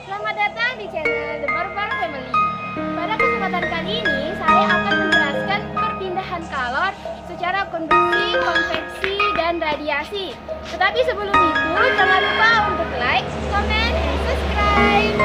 Selamat datang di channel The Barbar Family. Pada kesempatan kali ini, saya akan menjelaskan perpindahan kalor secara konduksi, konveksi, dan radiasi. Tetapi sebelum itu, jangan lupa untuk like, comment, and subscribe.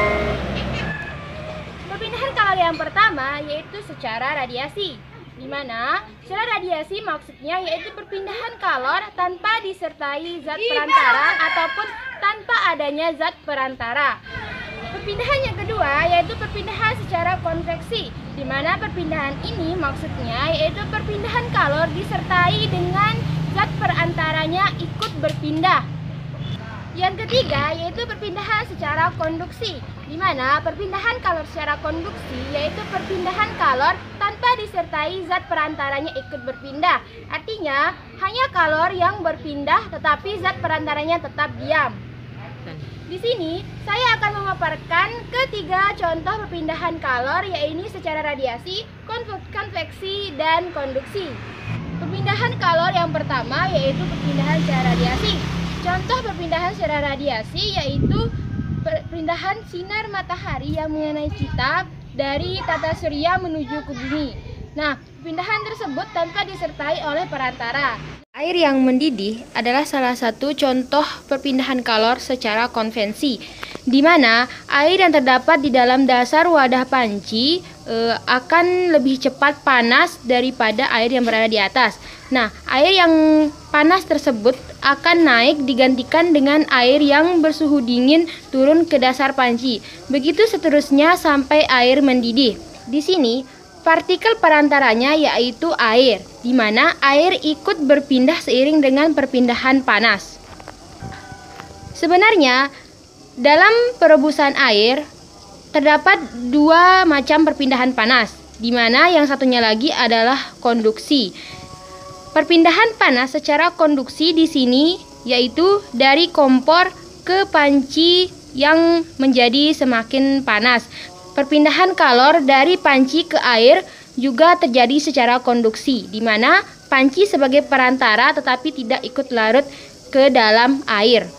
Perpindahan kalor yang pertama yaitu secara radiasi, di mana secara radiasi maksudnya yaitu perpindahan kalor tanpa disertai zat perantara ataupun tanpa adanya zat perantara. Perpindahan yang kedua yaitu perpindahan secara konveksi, di mana perpindahan ini maksudnya yaitu perpindahan kalor disertai dengan zat perantaranya ikut berpindah. Yang ketiga yaitu perpindahan secara konduksi, di mana perpindahan kalor secara konduksi yaitu perpindahan kalor tanpa disertai zat perantaranya ikut berpindah. Artinya hanya kalor yang berpindah tetapi zat perantaranya tetap diam. Di sini saya akan memaparkan ketiga contoh perpindahan kalor, yaitu secara radiasi, konveksi, dan konduksi. Perpindahan kalor yang pertama yaitu perpindahan secara radiasi. Contoh perpindahan secara radiasi yaitu perpindahan sinar matahari yang mengenai kita dari tata surya menuju ke bumi. Nah, perpindahan tersebut tanpa disertai oleh perantara. Air yang mendidih adalah salah satu contoh perpindahan kalor secara konvensi, di mana air yang terdapat di dalam dasar wadah panci akan lebih cepat panas daripada air yang berada di atas. Nah, air yang panas tersebut akan naik digantikan dengan air yang bersuhu dingin turun ke dasar panci. Begitu seterusnya sampai air mendidih. Di sini partikel perantaranya yaitu air, di mana air ikut berpindah seiring dengan perpindahan panas. Sebenarnya, dalam perebusan air terdapat dua macam perpindahan panas, di mana yang satunya lagi adalah konduksi. Perpindahan panas secara konduksi di sini yaitu dari kompor ke panci yang menjadi semakin panas. Perpindahan kalor dari panci ke air juga terjadi secara konduksi, di mana panci sebagai perantara tetapi tidak ikut larut ke dalam air.